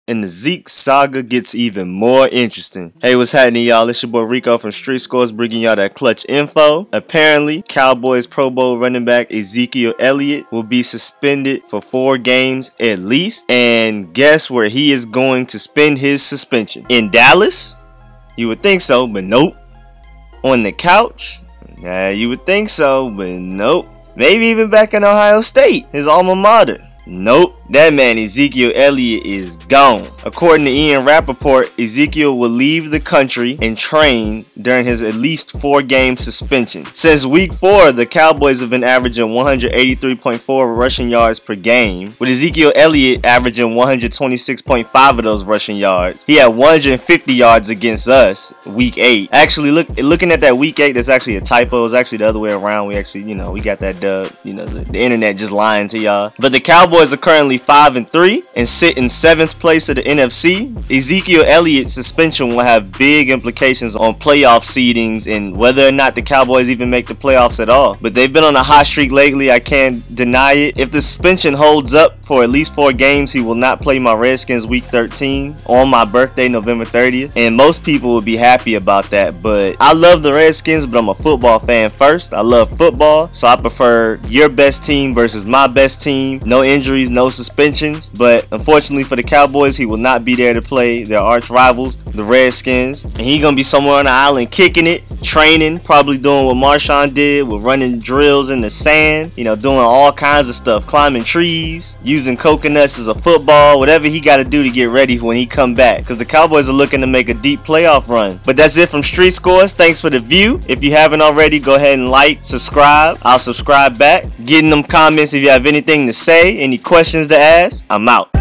and the Zeke Saga gets even more interesting. Hey, what's happening, y'all? It's your boy Rico from Street Scores, bringing y'all that clutch info. Apparently, Cowboys Pro Bowl running back Ezekiel Elliott will be suspended for 4 games at least. And guess where he is going to spend his suspension? In Dallas? You would think so, but nope. On the couch? Nah, you would think so, but nope. Maybe even back in Ohio State, his alma mater. Nope, that man Ezekiel Elliott is gone. According to Ian Rappaport, Ezekiel will leave the country and train during his at least 4-game suspension. Since week 4, the Cowboys have been averaging 183.4 rushing yards per game, with Ezekiel Elliott averaging 126.5 of those rushing yards. He had 150 yards against us week 8. Actually, looking at that week 8, that's actually a typo. It's actually the other way around. We actually, we got that dub. The internet just lying to y'all. But the Cowboys are currently 5-3 and sit in 7th place of the NFC. Ezekiel Elliott's suspension will have big implications on playoff seedings and whether or not the Cowboys even make the playoffs at all. But they've been on a hot streak lately. I can't deny it. If the suspension holds up for at least 4 games, he will not play my Redskins week 13 on my birthday, November 30th. And most people will be happy about that. But I love the Redskins, but I'm a football fan first. I love football, so I prefer your best team versus my best team. No injuries, no suspensions, but unfortunately for the Cowboys, he will not be there to play their arch rivals, the Redskins, and he's gonna be somewhere on the island kicking it, training, probably doing what Marshawn did with running drills in the sand, doing all kinds of stuff, climbing trees, using coconuts as a football, whatever he got to do to get ready when he come back, because the Cowboys are looking to make a deep playoff run. But that's it from Street Scores. Thanks for the view. If you haven't already, go ahead and like, subscribe. I'll subscribe back. Get in them comments if you have anything to say, any questions to ask. I'm out.